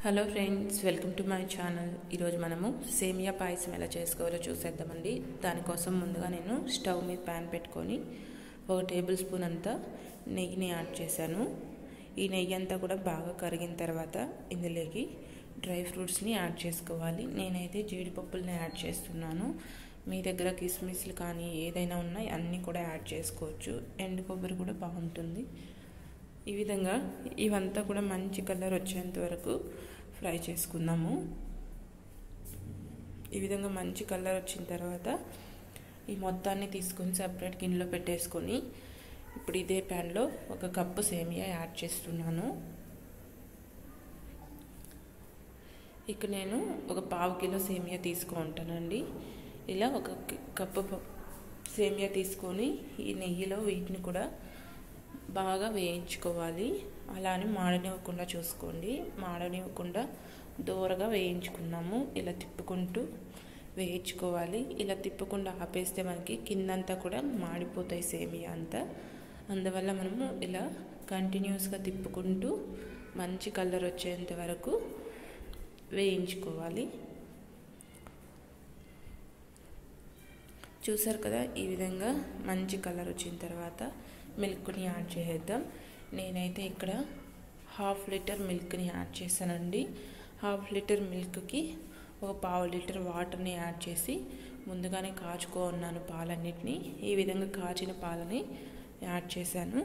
Hello friends, welcome to my channel. ఈరోజు మనము సేమియా పాయసం ఎలా చేసుకోవాలో చూసేద్దామండి. దానికోసం ముందుగా నేను స్టవ్ మీద ప్యాన్ పెట్టుకొని 1 టేబుల్ స్పూన్ అంతా నెయ్యిని యాడ్ చేశాను. ఈ నెయ్యి అంతా కూడా బాగా కరిగిన తర్వాత ఇందులోకి డ్రై ఫ్రూట్స్ని యాడ్ చేసుకోవాలి. నేనైతే జీడిపప్పుల్ని యాడ్ చేస్తున్నాను. మీ దగ్గర కిస్మిస్లు కానీ ఏదైనా ఉన్నాయి అన్నీ కూడా యాడ్ చేసుకోవచ్చు. ఎండు కొబ్బరి కూడా బాగుంటుంది. ఈ విధంగా ఇవంతా కూడా మంచి కలర్ వచ్చేంత వరకు ఫ్రై చేసుకుందాము. ఈ విధంగా మంచి కలర్ వచ్చిన తర్వాత ఈ మొత్తాన్ని తీసుకొని సపరేట్ గిన్నెలో పెట్టేసుకొని ఇప్పుడు ఇదే ప్యాన్లో 1 కప్పు సేమియా యాడ్ చేస్తున్నాను. ఇక్కడ నేను 1/4 కిలో సేమియా తీసుకుంటానండి. ఇలా 1 కప్పు సేమియా తీసుకొని ఈ నెయ్యిలో వీటిని కూడా బాగా వేయించుకోవాలి. అలానే మాడనివ్వకుండా చూసుకోండి. మాడనివ్వకుండా దూరగా వేయించుకున్నాము. ఇలా తిప్పుకుంటూ వేయించుకోవాలి. ఇలా తిప్పకుండా ఆపేస్తే మనకి కిందంతా కూడా మాడిపోతాయి సేమియా అంతా. అందువల్ల మనము ఇలా కంటిన్యూస్గా తిప్పుకుంటూ మంచి కలర్ వచ్చేంత వరకు వేయించుకోవాలి. చూసారు కదా, ఈ విధంగా మంచి కలర్ వచ్చిన తర్వాత మిల్క్ని యాడ్ చేద్దాం. నేనైతే ఇక్కడ 1/2 లీటర్ మిల్క్ని యాడ్ చేశానండి. 1/2 లీటర్ మిల్క్కి 1/4 లీటర్ వాటర్ని యాడ్ చేసి ముందుగానే కాచుకున్నాను పాలన్నిటిని. ఈ విధంగా కాచిన పాలని యాడ్ చేశాను.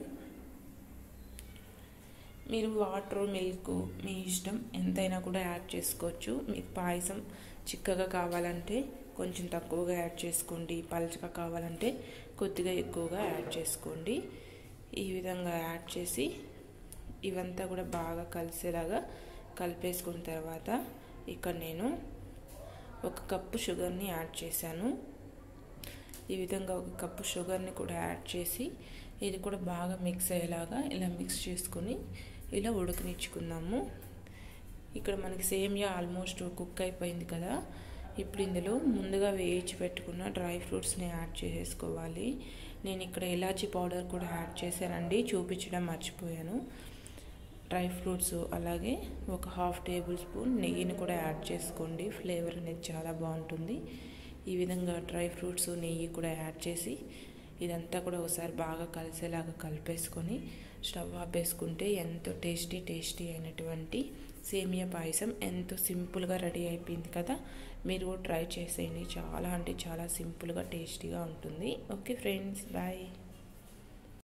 మీరు వాటర్ మిల్క్ మీ ఇష్టం ఎంతైనా కూడా యాడ్ చేసుకోవచ్చు. మీకు పాయసం చిక్కగా కావాలంటే కొంచెం తక్కువగా యాడ్ చేసుకోండి, పలుచగా కావాలంటే కొద్దిగా ఎక్కువగా యాడ్ చేసుకోండి. ఈ విధంగా యాడ్ చేసి ఇవంతా కూడా బాగా కలిసేలాగా కలిపేసుకున్న తర్వాత ఇక్కడ నేను 1 కప్పు షుగర్ని యాడ్ చేశాను. ఈ విధంగా 1 కప్పు షుగర్ని కూడా యాడ్ చేసి ఇది కూడా బాగా మిక్స్ అయ్యేలాగా ఇలా మిక్స్ చేసుకొని ఇలా ఉడకనిచ్చుకుందాము. ఇక్కడ మనకి సేమియా ఆల్మోస్ట్ కుక్ అయిపోయింది కదా. ఇప్పుడు ఇందులో ముందుగా వేయించి పెట్టుకున్న డ్రై ఫ్రూట్స్ని యాడ్ చేసుకోవాలి. నేను ఇక్కడ ఇలాచీ పౌడర్ కూడా యాడ్ చేశానండి, చూపించడం మర్చిపోయాను. డ్రై ఫ్రూట్స్ అలాగే 1/2 టేబుల్ స్పూన్ నెయ్యిని కూడా యాడ్ చేసుకోండి. ఫ్లేవర్ అనేది చాలా బాగుంటుంది. ఈ విధంగా డ్రై ఫ్రూట్స్ నెయ్యి కూడా యాడ్ చేసి ఇదంతా కూడా ఒకసారి బాగా కలిసేలాగా కలిపేసుకొని స్టవ్ ఆపేసుకుంటే ఎంతో టేస్టీ అయినటువంటి సేమియా పాయసం ఎంతో సింపుల్గా రెడీ అయిపోయింది కదా. మీరు ట్రై చేసేయండి. చాలా అంటే చాలా సింపుల్గా టేస్టీగా ఉంటుంది. Okay friends, bye.